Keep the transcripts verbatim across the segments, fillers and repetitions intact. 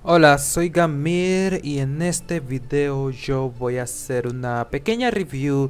Hola, soy Gamir y en este video yo voy a hacer una pequeña review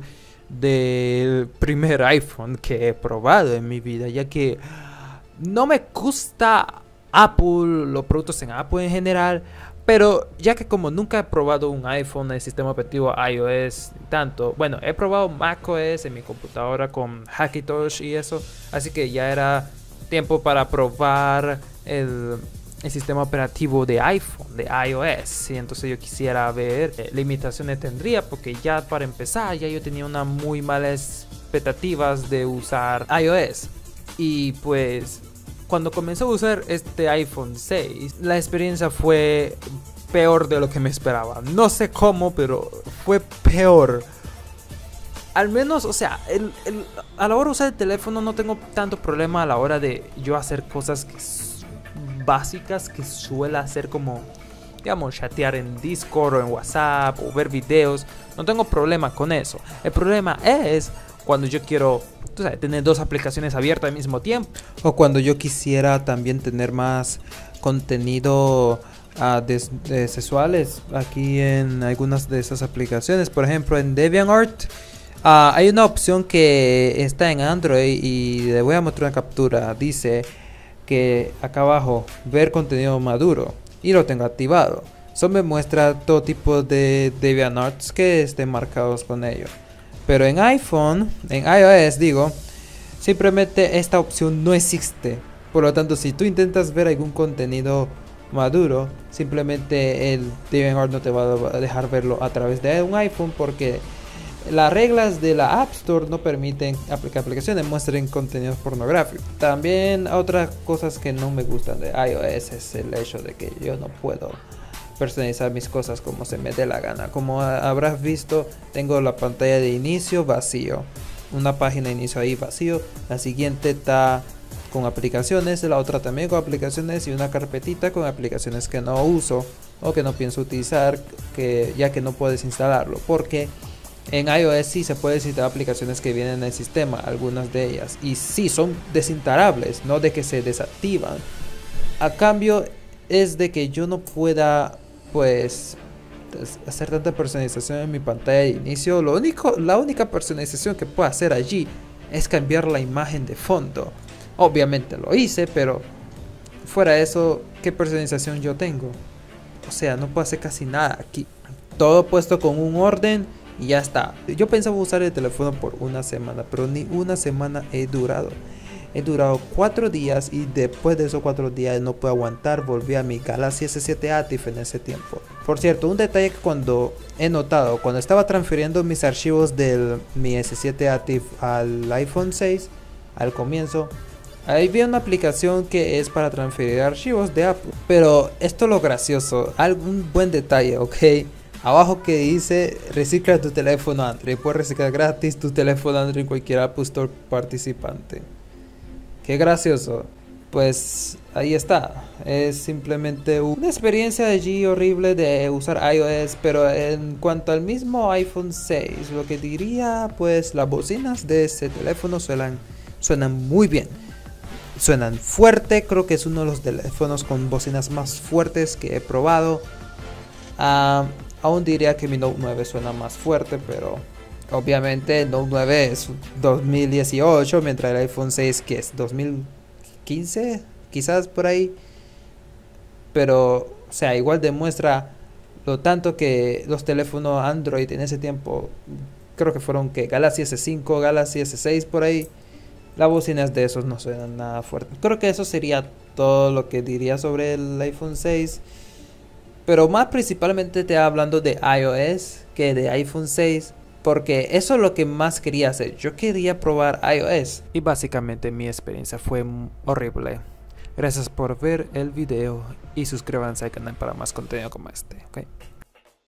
del primer iPhone que he probado en mi vida, ya que no me gusta Apple, los productos en Apple en general, pero ya que como nunca he probado un iPhone, el sistema operativo iOS, tanto, bueno, he probado macOS en mi computadora con Hackintosh y eso, así que ya era tiempo para probar el el sistema operativo de iPhone, de iOS. Y entonces yo quisiera ver qué limitaciones tendría, porque ya para empezar ya yo tenía una muy malas expectativas de usar iOS. Y pues cuando comencé a usar este iPhone seis, la experiencia fue peor de lo que me esperaba. No sé cómo, pero fue peor. Al menos, o sea, el, el, a la hora de usar el teléfono no tengo tanto problema a la hora de yo hacer cosas que básicas que suele hacer, como digamos chatear en Discord o en WhatsApp o ver videos. No tengo problema con eso. El problema es cuando yo quiero, tú sabes, tener dos aplicaciones abiertas al mismo tiempo, o cuando yo quisiera también tener más contenido uh, de, de sexuales aquí en algunas de esas aplicaciones. Por ejemplo, en DeviantArt uh, hay una opción que está en Android y le voy a mostrar una captura. Dice que acá abajo, ver contenido maduro, y lo tengo activado. Eso me muestra todo tipo de DeviantArts que estén marcados con ello. Pero en iPhone, en iOS digo, simplemente esta opción no existe. Por lo tanto, si tú intentas ver algún contenido maduro, simplemente el DeviantArt no te va a dejar verlo a través de un iPhone, porque las reglas de la App Store no permiten que aplicaciones muestren contenidos pornográficos. También otras cosas que no me gustan de iOS es el hecho de que yo no puedo personalizar mis cosas como se me dé la gana. Como habrás visto, tengo la pantalla de inicio vacío, una página de inicio ahí vacío, la siguiente está con aplicaciones, la otra también con aplicaciones, y una carpetita con aplicaciones que no uso o que no pienso utilizar, que ya que no puedes instalarlo, porque en iOS sí se puede instalar aplicaciones que vienen en el sistema, algunas de ellas, y sí son desinstalables, no de que se desactivan. A cambio es de que yo no pueda pues hacer tanta personalización en mi pantalla de inicio. Lo único, la única personalización que puedo hacer allí es cambiar la imagen de fondo. Obviamente lo hice, pero fuera de eso, ¿qué personalización yo tengo? O sea, no puedo hacer casi nada aquí. Todo puesto con un orden y ya está. Yo pensaba usar el teléfono por una semana, pero ni una semana he durado. He durado cuatro días y después de esos cuatro días no puedo aguantar. Volví a mi Galaxy S siete Active en ese tiempo. Por cierto, un detalle que cuando he notado, cuando estaba transfiriendo mis archivos del mi S siete Active al iPhone seis, al comienzo, ahí vi una aplicación que es para transferir archivos de Apple. Pero esto es lo gracioso, algún buen detalle, ok. Abajo que dice recicla tu teléfono Android, puedes reciclar gratis tu teléfono Android en cualquier App Store participante. Qué gracioso. Pues ahí está. Es simplemente una experiencia allí horrible de usar iOS. Pero en cuanto al mismo iPhone seis, lo que diría, pues las bocinas de ese teléfono suenan, suenan muy bien. Suenan fuerte, creo que es uno de los teléfonos con bocinas más fuertes que he probado. Uh, Aún diría que mi Note nueve suena más fuerte, pero obviamente el Note nueve es dos mil dieciocho, mientras el iPhone seis que es dos mil quince, quizás por ahí. Pero, o sea, igual demuestra lo tanto que los teléfonos Android en ese tiempo, creo que fueron que Galaxy S cinco, Galaxy S seis por ahí, las bocinas de esos no suenan nada fuerte. Creo que eso sería todo lo que diría sobre el iPhone seis. Pero más principalmente te hablando de iOS que de iPhone seis, porque eso es lo que más quería hacer. Yo quería probar iOS y básicamente mi experiencia fue horrible. Gracias por ver el video y suscríbanse al canal para más contenido como este, ¿okay?